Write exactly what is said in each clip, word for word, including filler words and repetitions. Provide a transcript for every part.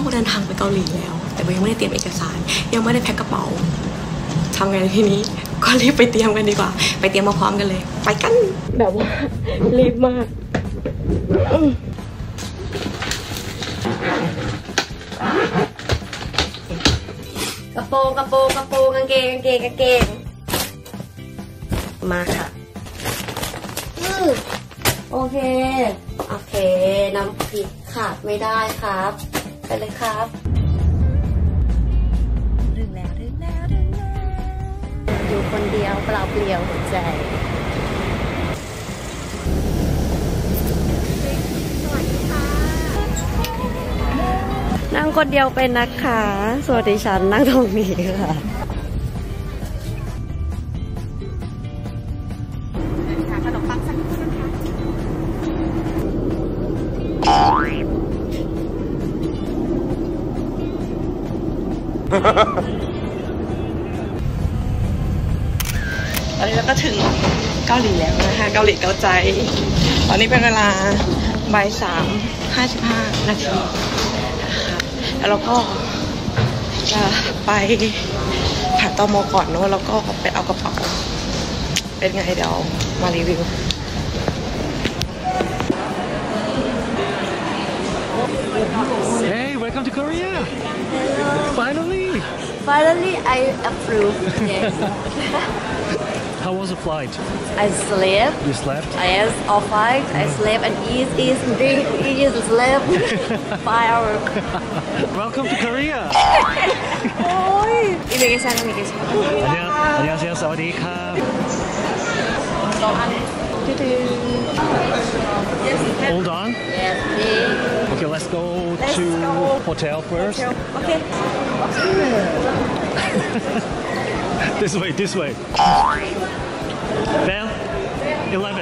เดินทางไปเกาหลีแล้วแต่ยังไม่ได้เตรียมเอกสารยังไม่ได้แพ็คกระเป๋าทำไงทีนี้ก็รีบไปเตรียมกันดีกว่าไปเตรียมมาพร้อมกันเลยไปกันแบบว่ารีบมากกระโปรงกระโปรงกระโปรงกางเกงกางเกงกางเกงมาค่ะโอเคโอเคน้ำพริกขาดไม่ได้ครับไปเลยครับถึงแล้วถึงแล้วถึงแล้วอยู่คนเดียวเปล่าเปลี่ยวหัวใจสวัสดีค่ะนั่งคนเดียวเป็นนะคะสวัสดีฉันนั่งตรงนี้ค่ะขนมปังสักนิดนะคะตอนนี้เราก็ถึงเกาหลีแล้วนะคะเกาหลีเกาใจตอนนี้เป็นเวลาบ่ายสามห้าสิบห้านาทีนะคะแล้วเราก็จะไปผ่านตม.ก่อนเนอะแล้วก็ไปเอากระเป๋าเป็นไงเดี๋ยวมารีวิว Hey, welcome to Korea. Hello. Finally. Finally, I approve. Yes. How was the flight? I slept. You slept? Yes, all flight. I slept and eat, eat, drink, eat, sleep. Five hours. Welcome to Korea. Ôi. Immigration, immigration. 안녕, 안녕하세요, 사와디카. Hold on. Yes, please. Okay, let's go Let's to go. hotel first. Okay. This way, this way. Bell, eleven.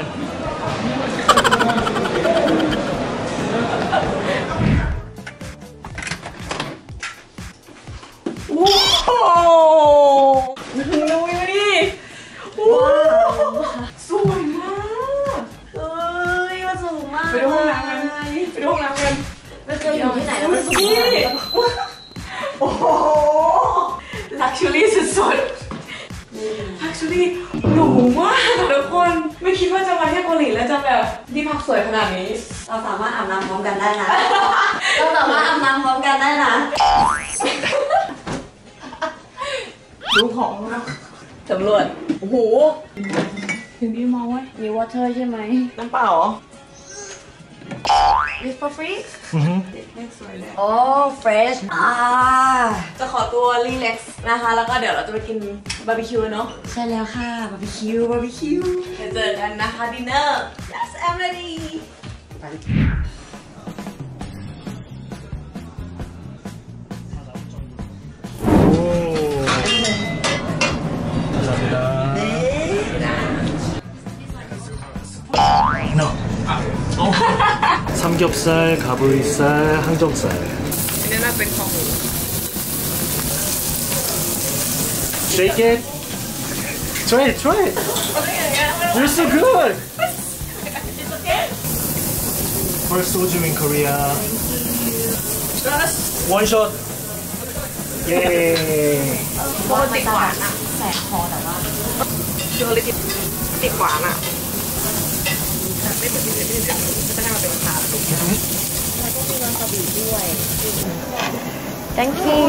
Wow! ดูดิว้าวสวยมากเอ้ยมันสูงมากไปดูห้องน้ำกันไปดูห้องน้ำกันเราจะอยู่ที่ไหนแล้วมันสูงมากโอ้โหลักชัวรี่สุดๆลักชัวรี่หรูมากทุกคนไม่คิดว่าจะมาที่เกาหลีแล้วจะแบบที่พักสวยขนาดนี้เราสามารถอาบน้ำพร้อมกันได้นะเราสามารถอาบน้ำพร้อมกันได้นะดูของนะสำรวจโอ้โหถึงดีมองไว้มีวอเตอร์ใช่ไหมน้ำเปล่าเหรอ It's for free โอ้ fresh อ่าจะขอตัวรีแลกซ์นะคะแล้วก็เดี๋ยวเราจะไปกินบาร์บีคิวเนาะใช่แล้วค่ะบาร์บีคิวบาร์บีคิวเดี๋ยวเจอกันนะคะดินเนอร์ Yes I'm ready No. 어. 삼겹살, 가브리살, 항정살. 얘는เป็นของ Shake it. Try it, try it. You're so good. First soju in Korea. One shot. Yay. ปกติหวานอะแสบคอแต่ว่าเจอเลยติดหวานอะไม่เหมือนที่อื่นที่อื่นจะให้มาเป็นขาแล้วก็มีวาซาบิด้วย Thank you.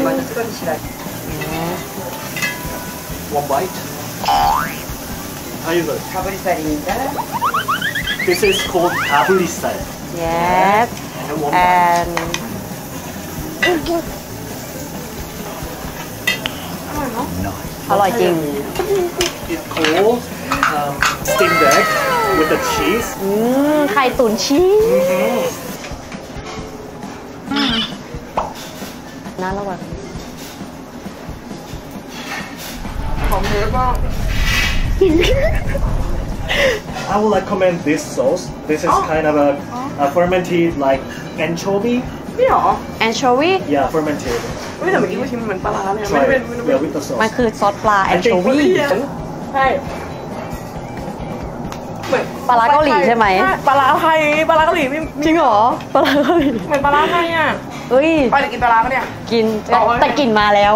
One bite. How you good? 가브리살입니다. This is called 가브리살. Yes. And one And bite. อร่อยจริง It's called um, steamed egg with the cheese. อืมไข่ตุ๋นชีสน่าระวังของเยอะมาก I would recommend this sauce. This is Oh. kind of a, a fermented like anchovy. นี่หรอ Anchovy Yeah, fermented. ไม่แต่เมื่อกี้มันชิมเหมือนปลาร้าเลย Try it. Yeah, with the มัน sauce. คือซอสปลา I think Anchovy Korean. ใช่เหมือนปลาร้าเกาหลีใช่ไหมปลาร้าไทยปลาร้าเกาหลีไม่จริงเหรอปลาร้าเกาหลีเหมือนปลาร้าไทยอ่ะเฮ้ยไปจะกินปลาร้าปะเนี่ยกินแต่กลิ่นมาแล้ว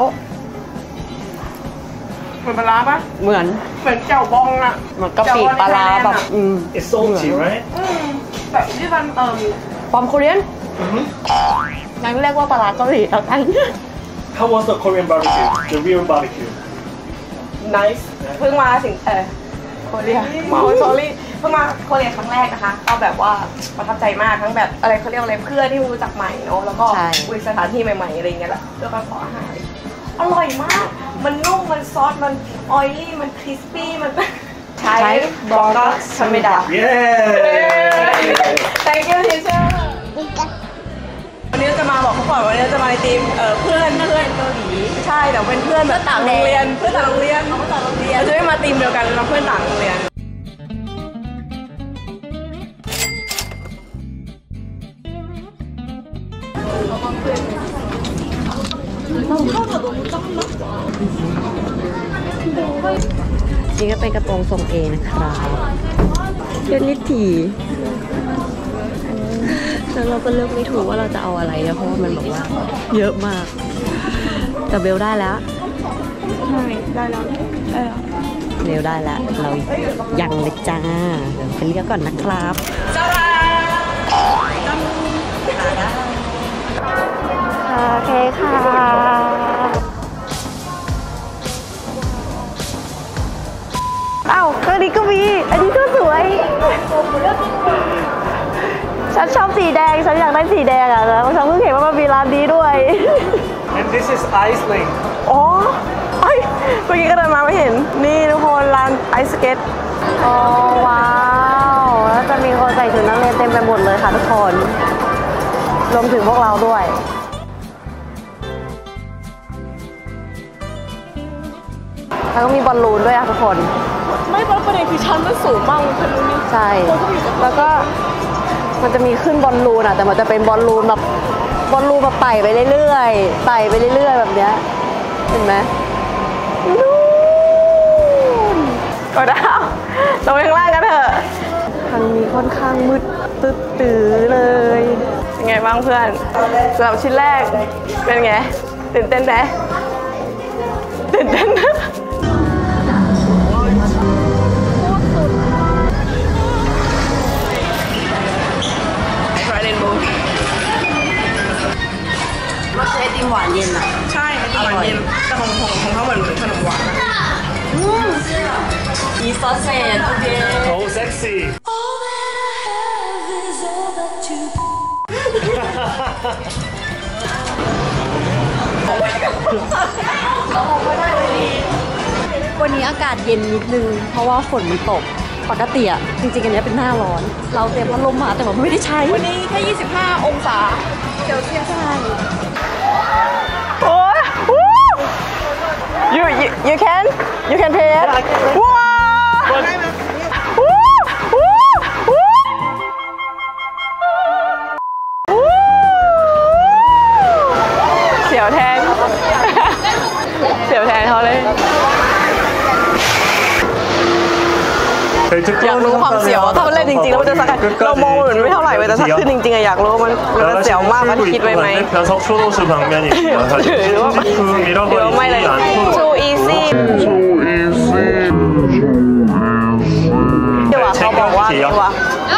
เหมือนปลาร้าปะเหมือนเหมือนเจ้าบองอะเหมือนกะปิปลาร้าแบบอืม It's salty, right? แบบที่มันเติมความโคเรียนงั้นเรียกว่าปลาร้าเกาหลีแล้วกัน How was the Korean barbecue? The real barbecue? Nice เพิ่งมาถึงเออโคเรียมาโซลี่เพิ่งมาโคเรียครั้งแรกนะคะก็แบบว่าประทับใจมากทั้งแบบอะไรเขาเรียกอะไรเพื่อนที่รู้จักใหม่เนาะแล้วก็วิสถานที่ใหม่ๆอะไรเงี้ยแหละแล้วก็ขออาหารอร่อยมากมันนุ่มมันซอสมันออยลี่มันคริสปี้มันใช้บล็อกก็ธรรมดา Thank you teacher วันนี้จะมาบอกเขาก่อนวันนี้จะมาในทีมเอ่อเพื่อนเพื่อนเกาหลีใช่แต่เป็นเพื่อนแบบต่างโรงเรียนเพื่อนต่างโรงเรียนเขาต่างโรงเรียนเราจะไม่มาทีมเดียวกันเราเพื่อนต่างโรงเรียนนี่ก็เป็นกระโปรงทรงเอนะครับเดินนิดทีแล้วเราก็เลือกไม่ถูกว่าเราจะเอาอะไรนะเพราะว่ามันบอกว่าเยอะมากแต่เบลได้แล้วใช่ได้แล้วได้แล้วเบลได้แล้วเรายังเลยจ้าเดี๋ยวไปเลือกก่อนนะครับจ้าโอเคค่ะอ้าวอันนี้ก็มีอันนี้ก็สวยฉันชอบสีแดงฉันอยากได้สีแดงอ่ะแล้วฉันเพิ่งเห็นว่ามันมีร้านนี้ด้วย And this is ice link อ๋อเฮ้ยเมื่อกี้ก็เดินมาไม่เห็นนี่ทุกคนร้านไอซ์สเก็ตอ๋อว้าวแล้วจะมีคนใส่ชุดนักเรียนเต็มไปหมดเลยค่ะทุกคนรวมถึงพวกเราด้วยแล้วก็มีบอลลูนด้วยอะทุกคนไม่ประเด็นคือชั้นมันสูงมากคุณรู้นี่ใช่แล้วก็มันจะมีขึ้นบอลลูนอะแต่มันจะเป็นบอลลูนแบบบอลลูนแบบไต่ไปเรื่อยๆไต่ไปเรื่อยๆแบบเนี้ยเห็นไหมนู่นก็ได้เราไปข้างล่างกันเถอะทางนี้ค่อนข้างมืดตึ๊ดตื้อเลยเป็นไงบ้างเพื่อนสำหรับชิ้นแรกเป็นไงตื่นเต้นไหมตื่นเต้นนะรสไอติมหวานเย็นอ่ะใช่ไอติมหวานเย็นแต่ของของของเขาเหมือนขนมหวานมีซอสเศษโอเคโอ้เซ็กซี่วันนี้อากาศเย็นนิดนึงเพราะว่าฝนมันตกปกติอ่ะจริงๆอันนี้เป็นหน้าร้อนเราเตรียมพัดลมมาแต่ว่าไม่ได้ใช้วันนี้แค่ยี่สิบห้าองศาเซลเซียสใช่โอ้ย you you you can you can pay it ว้าวเสียวแทนเสียวแทนเขาเลยอยากรู้ความเสียวถ้ามันเล่นจริงๆแล้วมันจะสักเรามองเหมือนไม่เท่าไหร่เลยแต่ถ้าขึ้นจริงๆอะอยากรู้มันมันจะเสียวมากมันคิดไว้ไหมหรือว่าหรือว่าไม่เลย too easy เดี๋ยวเขาบอกว่าดีว่ะ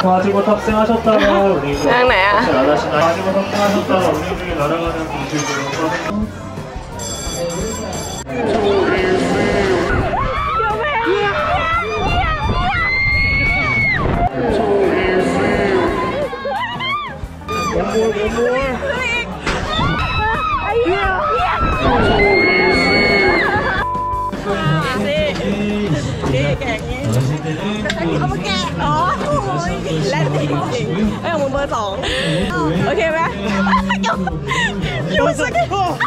นั่งไหนอะเอามาแกะอ๋อแล่นจริงๆไอ้ของมึงเบอร์สองโอเคไหมยูสก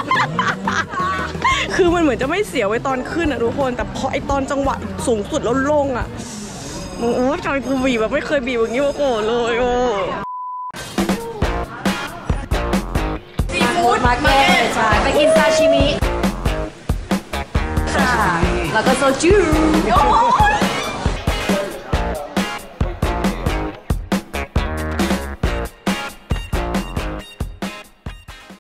คือมันเหมือนจะไม่เสียไว้ตอนขึ้นอะทุกคนแต่พอไอตอนจังหวะสูงสุดแล้วลงอะมึงโอ้ใจกูบีบแบบไม่เคยบีบอย่างนี้มาก่อนเลยโอ้ซีฟู้ดมาเก็ตใช่ไปกินซาชิมิค่ะแล้วก็โซจู